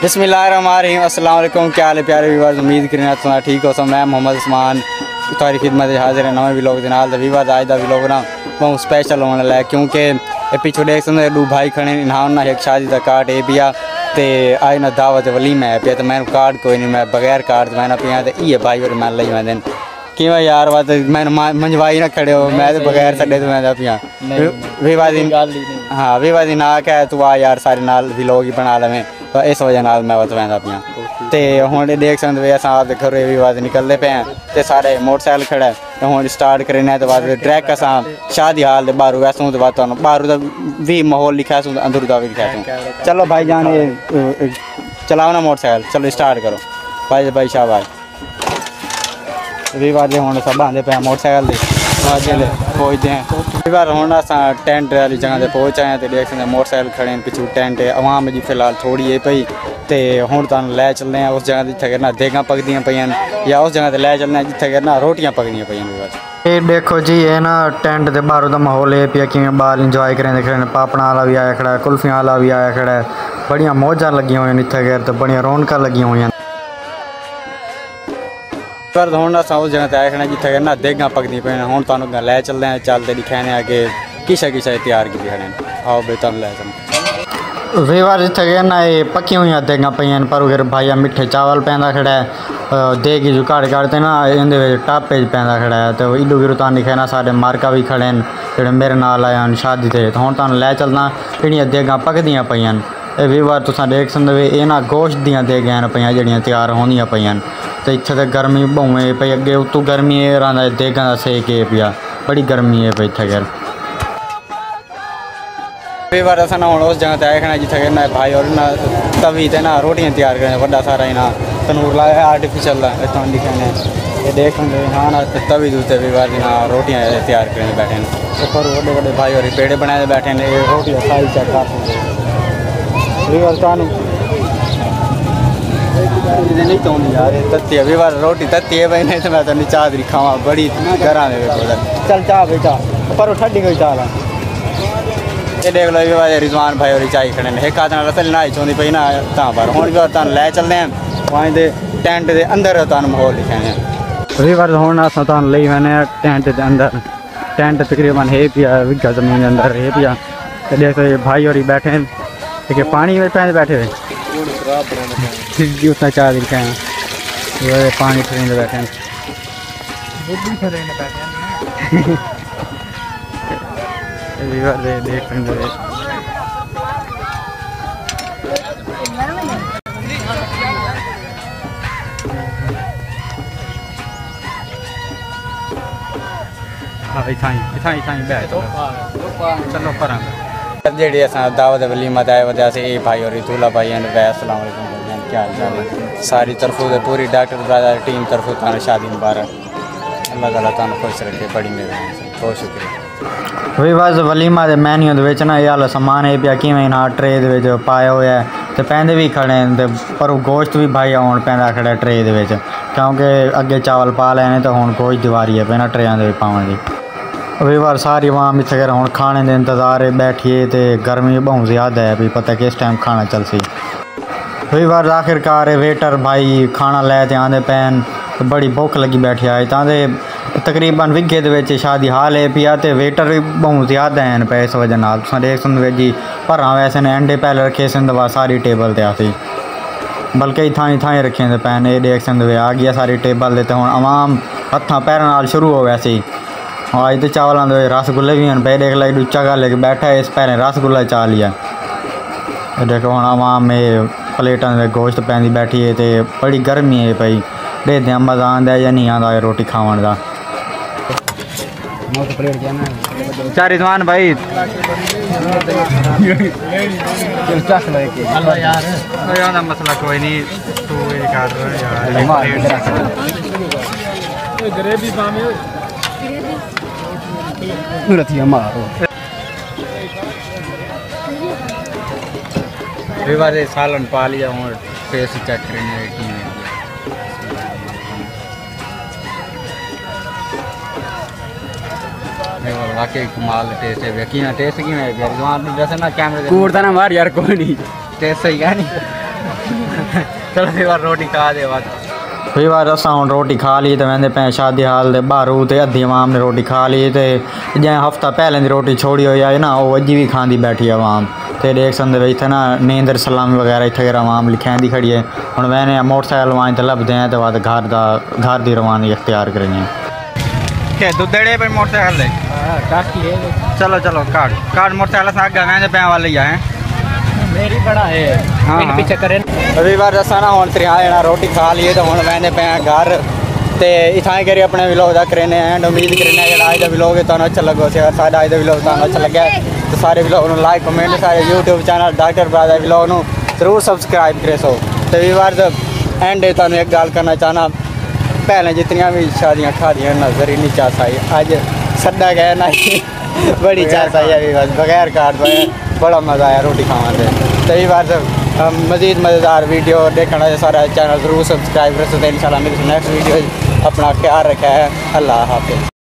बिस्मिल्लाहिर्रहमानिर्रहीम। अस्सलाम वालेकुम। क्या हाल है प्यारे व्यूअर्स, उम्मीद करना तुम ठीक हो। सब मैं मोहम्मद उस्मान तुम्हारी खिदमत हाजिर है नवे व्लॉग के नाल। व्यूअर्स आज का व्लॉग ना बहुत स्पेशल होने लगा क्योंकि पिछू देख सकते दो भाई खड़े इन्हां ना एक शादी का कार्ड ए पिया ते आज ना दावत वलीमा है पिया तो मैं कार्ड कोई नहीं, मैं बगैर कार्ड मैं ना पिया तो ये भाई और मैं लई वैन कि यार बात मैं मंजवाई ना खड़े हो मैं तो बगैर छड़े तो मैं पिया विवादी। हाँ विवादी ना क्या तू आ यार सारे नाल व्लॉग ही बना लवें तो इस वजह नाल मैं बस वैंदा पिया तो हुण देख सकते वे अस आपके घरों विवाद निकलते पे हैं तो सारे मोटरसाइकिल खड़ा है तो हुण स्टार्ट करने तो बाद ट्रैक अस शादी हाल बाहरों वैसूँ तो बाद बाहरों का भी माहौल लिखा सूँ अंदर का भी लिखा। चलो भाई जान चलाओ ना मोटरसाइकिल, चलो स्टार्ट करो भाई भाई शाबाश। विवाद हुण सब आते पे मोटरसाइकिल पहुँचते हैं बार हूँ अस टेंट वाली जगह से पहुँच आए तो देख सकते मोटरसाइकिल खड़े हैं पिछू टेंट है आवाम जी फिलहाल थोड़ी है पई तो हूँ तुम लै चलने हैं उस जगह जिथे करना देगा पकदियाँ पे या उस जगह लै चलने जिथे करना रोटियाँ पकदियाँ पे। ये देखो जी ये ना टेंट के बाहरों का माहौल है पिया कि बाहर इंजॉय करें खड़े पापड़ा वाला भी आया खड़ा है, कुल्फियाँ वाला भी आया खड़ा है, बढ़िया मौजा लगी हुई इतने गैर तो बढ़िया रौनक लगी हुई पर हूँ अस उस जगह से आए खड़े जिथे करना देगा पकदी पे हूँ तुम लै चलते हैं चलते दिखाने आगे किसा किसा तैयार की खड़े आओ बे तुम लै चल विवार जिथे गए ना ये पकी हुई देगा पे पर उधर भाई मिठे चावल पैदा खड़ा है देगी जो काट काटते ना इन टापे पैदा खड़ा है तो इधू गिर तुम दिखे ना सारे मार्का भी खड़े हैं जो मेरे नाल आए हैं शादी से तो हूँ तुम लै चलना जड़िया देगा पकदियाँ पे विवार तुस देख सकते ये ना गोश्त दियाँ देगा पे जड़ियाँ तैयार होंदियाँ पे तो इतने तो गर्मी बहुए पई अगे उतू गर्मी रहा देगा का सेक है पिया बड़ी गर्मी है पई इतने गैर बार अस ना उस जगह से आए खड़े जिथे करना भाई और ना तवी ते ना रोटियाँ तैयार करें बड़ा सारा ना तनूर लाया आर्टिफिशियल तुम दिखाने ये देख हाँ ना तवी दूते भी बार ना रोटियाँ तैयार करें बैठे ऊपर बड़े बड़े भाई और पेड़े बनाए बैठे ने रोटियाँ खाई चेक नहीं तो यार तत्ती है बार रोटी तत्ती है भाई नहीं तो मैं तो नहीं चाह खावा बड़ी घर चल चाह भाई चाह पर ठंडी कोई चाह ये देख लो भी भाई रिजवान भाई और चाय खड़े एक हाथ रसल नहाई चौंदी पई ना पर हूँ भी तुम लै चलते हैं वहाँ दे टेंट के अंदर तुम माहौल दिखाने भी बार हूँ अस तुम ले वने टेंट के अंदर टेंट तकरीबन है पिया विघा जमीन के अंदर है पिया तो देख भाई और बैठे हैं पानी में पैसे बैठे हुए उतना चाह दिखाए पानी खरीद बैठे हैं देख सकते चलो पर जी अस दावत वलीमा आए वजह से ये भाई और दूल्हा भाई अस्सलाम वालेकुम क्या हाल चाल है सारी तरफों से पूरी डॉक्टर ब्रदर टीम तरफों तुम शादी मुबारक अल्लाह ताला तुम खुश रखे बड़ी मेहरबानी बहुत शुक्रिया। वी बस वलीमा के मैन्यू ना ये वाला समान है पिया कि ना ट्रे पाया हुआ है तो पैंदे भी खड़े हैं पर गोश्त भी भाई आउन पैंदा खड़ा ट्रे क्योंकि अगे चावल पा लेने तो हूँ गोश्त दीवारी है पैना ट्रेन के पावन की भी बार सारी आवाम इतने घर हूँ खाने के इंतजार बैठिए तो गर्मी बहुत ज़्यादा है भी पता किस टाइम खाना चल सी भी बार आखिरकार वेटर भाई खाना लैते आते पैन तो बड़ी भुख लगी बैठी आई तां तकरीबन विघे शादी हाल है पिया तो वेटर भी बहुत ज़्यादा हैं पे इस वजह नाल देख सकते जी भरा वैसे ने अंडे पहले रखे सन दवा सारी टेबल ते आती बल्कि थाई थाई रखे थे पैन ये देख सकते आ गया सारी टेबल तो हूँ आवाम हथा पैरों नाल शुरू हो गया सी आज तो चावलों के रसगुल्ले भी हैं पे देख लो उच्चा कर लेके बैठा है इस पैरें रसगुल्ला चा लिया देखो हूँ आवाम में प्लेटा गोश्त पैंदी बैठी है तो बड़ी गर्मी है पई देखते मज़ा आंदा या नहीं आता रोटी खावन का। चार रिजवान भाई मसला कोई नहीं तू सालन पा लिया हूँ फेस चेक करने वाकई कमाल टेस्ट है टेस्ट की रिजवान जैसे ना कैमरे कूड़ता ना मार यार कोई नहीं टेस्ट सही क्या नहीं चलो भी बार रोटी खा दे बाद कई बार अस हूँ रोटी खा ली तो वह पे शादी हाल दे बारू तो अद्धी आवाम ने रोटी खा ली तो जै हफ्ता पहले की रोटी छोड़ी हो जाए ना वो अजी भी खाती बैठी आवाम तो देख सकते इतने ना नींदर सलामी वगैरह इतने आवाम लिखा दी खड़ी है हूँ मैंने मोटरसाइकिल वाइन तो लभदे हैं तो बाद घर की रवानगी अख्तियार करनी है क्या दुद्धड़े पे मोटरसाइकिल चलो चलो काट मोटरसाइकिल से आगे मैं पैं वाले ही आए मेरी बड़ा है हाँ पीछे करें रवि बार दसा ना हूँ 3 जना रोटी खा लिए तो हूँ मैंने पे घर तो इतना करिए अपने व्लॉग का करें एंड उम्मीद करें जो अज का व्लॉग तुम्हें अच्छा लगो अगर साढ़ा अज का व्लॉग तुम्हें अच्छा लगे तो सारे व्लॉग को लाइक कमेंट सारे YouTube channel doctor brother vlog को जरूर सबसक्राइब करे सो तो रवि बार एंड तुम्हें एक गल करना चाहना पहले जितनियाँ भी शादियाँ खादियाँ नजर ही नहीं चाह आई अज सदा गए ना बड़ी चाह आई अभी बस बगैर कार्ड बड़ा मज़ा आया रोटी खावा तो ये बार मज़ीद मज़ेदार वीडियो देखना सारा चैनल जरूर सब्सक्राइब करो तो इंशाल्लाह मेरी नेक्स्ट वीडियो अपना ख्याल रखा है। अल्लाह हाफिज़।